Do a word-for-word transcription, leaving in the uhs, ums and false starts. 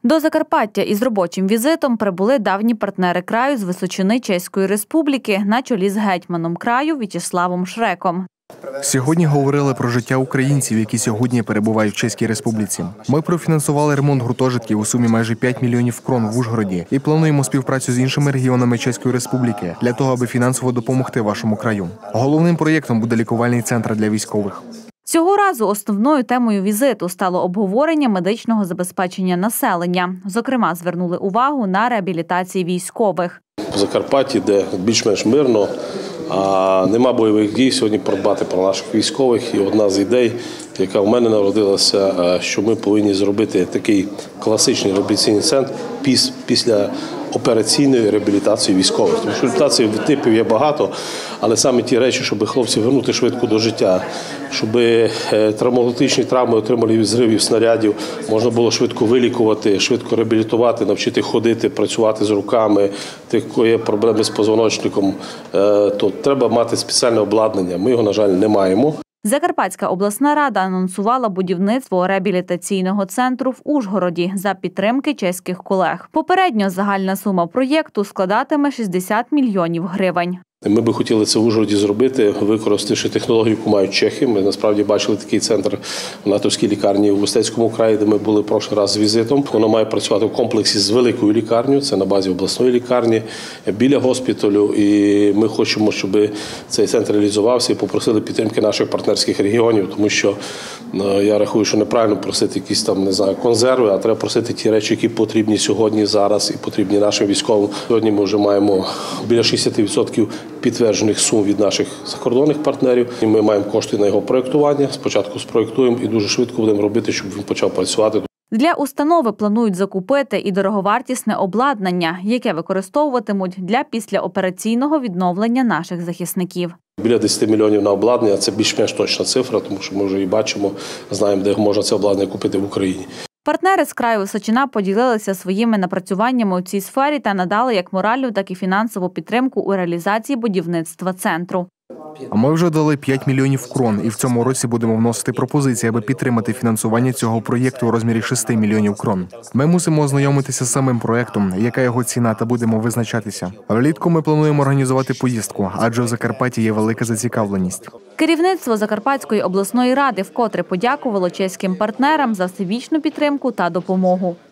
До Закарпаття із робочим візитом прибули давні партнери краю з Височини Чеської Республіки на чолі з гетьманом краю В'ячеславом Шреком. Сьогодні говорили про життя українців, які сьогодні перебувають в Чеській Республіці. Ми профінансували ремонт гуртожитків у сумі майже п'ять мільйонів крон в Ужгороді і плануємо співпрацю з іншими регіонами Чеської Республіки для того, аби фінансово допомогти вашому краю. Головним проєктом буде лікувальний центр для військових. Цього разу основною темою візиту стало обговорення медичного забезпечення населення. Зокрема, звернули увагу на реабілітації військових. В Закарпатті, де більш-менш мирно, а нема бойових дій, сьогодні подбати про наших військових. І одна з ідей, яка в мене народилася, що ми повинні зробити такий класичний реабілітаційний центр після операційної реабілітації військових. Тому що реабілітації типів є багато, але саме ті речі, щоб хлопці вернути швидко до життя, щоб травматичні травми отримали від зривів снарядів, можна було швидко вилікувати, швидко реабілітувати, навчити ходити, працювати з руками, тих, кого є проблеми з позвоночником, то треба мати спеціальне обладнання. Ми його, на жаль, не маємо. Закарпатська обласна рада анонсувала будівництво реабілітаційного центру в Ужгороді за підтримки чеських колег. Попередньо загальна сума проєкту складатиме шістдесят мільйонів гривень. Ми би хотіли це в Ужгороді зробити, використавши технологію, яку мають чехи. Ми насправді бачили такий центр в натовській лікарні у Устецькому краї, де ми були прошлий раз з візитом. Воно має працювати в комплексі з великою лікарнею, це на базі обласної лікарні, біля госпіталю. І ми хочемо, щоб цей центр реалізувався і попросили підтримки наших партнерських регіонів, тому що я рахую, що неправильно просити якісь там, не знаю, консерви, а треба просити ті речі, які потрібні сьогодні, зараз і потрібні нашим військовим. Сьогодні ми вже маємо біля шістдесят відсотків підтверджених сум від наших закордонних партнерів. І ми маємо кошти на його проєктування. Спочатку спроєктуємо і дуже швидко будемо робити, щоб він почав працювати. Для установи планують закупити і дороговартісне обладнання, яке використовуватимуть для післяопераційного відновлення наших захисників. Біля десяти мільйонів на обладнання – це більш-менш точна цифра, тому що ми вже і бачимо, знаємо, де можна це обладнання купити в Україні. Партнери з краю Височина поділилися своїми напрацюваннями у цій сфері та надали як моральну, так і фінансову підтримку у реалізації будівництва центру. А ми вже дали п'ять мільйонів крон і в цьому році будемо вносити пропозиції, аби підтримати фінансування цього проєкту у розмірі шести мільйонів крон. Ми мусимо ознайомитися з самим проєктом, яка його ціна, та будемо визначатися. Влітку ми плануємо організувати поїздку, адже в Закарпатті є велика зацікавленість. Керівництво Закарпатської обласної ради вкотре подякувало чеським партнерам за всебічну підтримку та допомогу.